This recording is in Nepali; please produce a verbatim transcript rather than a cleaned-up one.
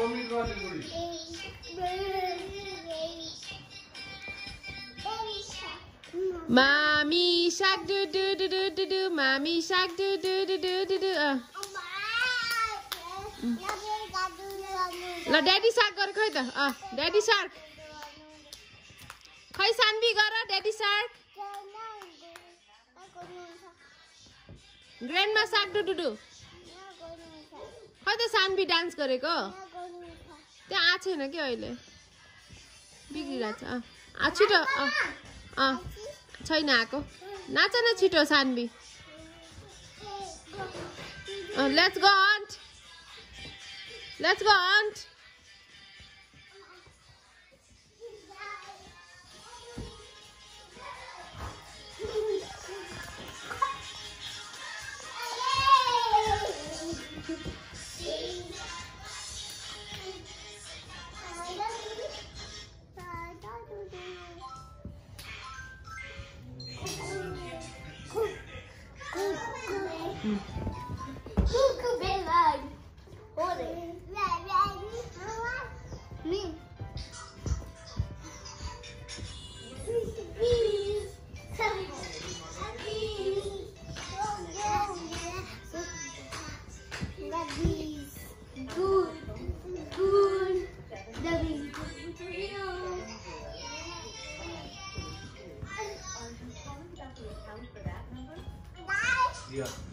Mommy shark do do do do do do. Mommy shark do do do do do do. Uh. ल ड्याडी सार्क गर खै त अ ड्याडी सार्क खै सानवी गर daddy shark grandma shark do do do खै त सानवी डान्स गरेको त्यहाँ आ छैन के अहिले बिग्रिरहेछ अ आ छिटो अ अ छैन आको नाच न छिटो Saanvi let's go on let's go on Yeah.